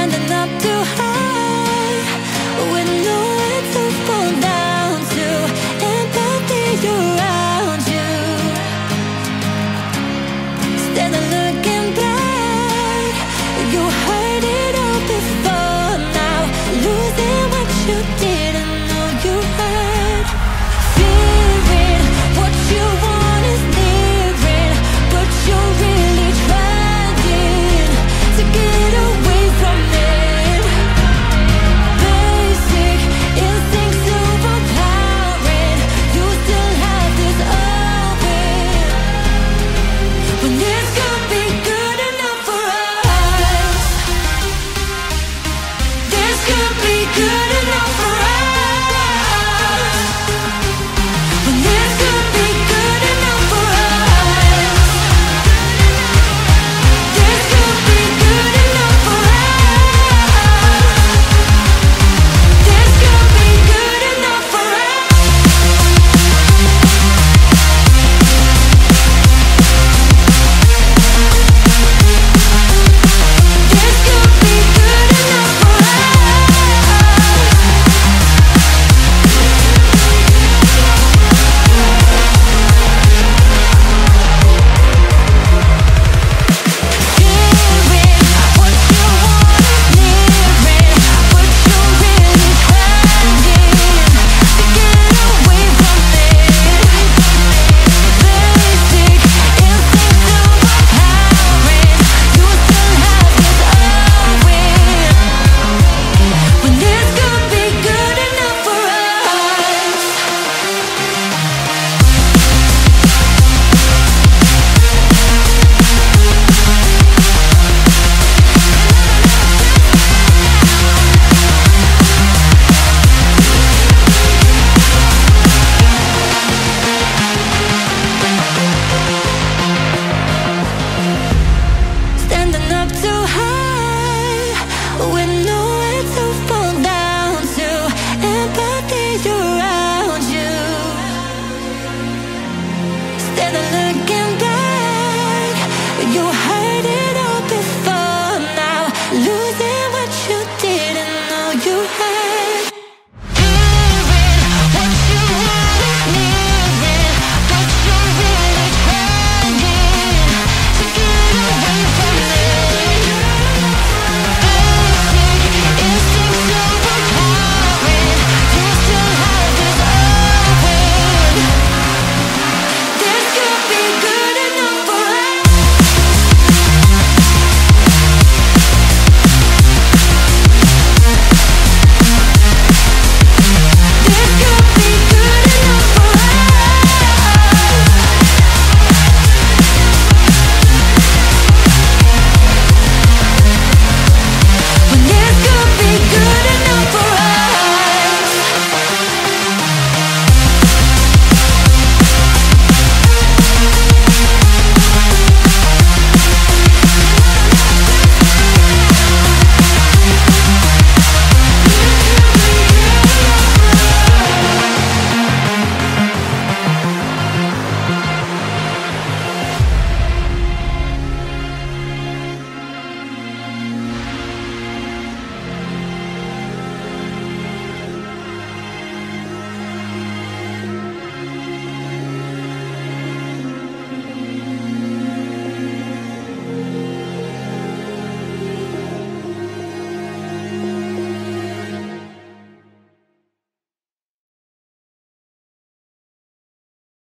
standing up too high with nowhere to fall down to. Empathy around you, standing looking bright. You heard it all before now, losing what you didn't know you had. Fearing what you want is nearing, but you're really trying to get away from it. Basic instincts overpowering, you still have this open. When this could be good enough for us, this could be good enough for us.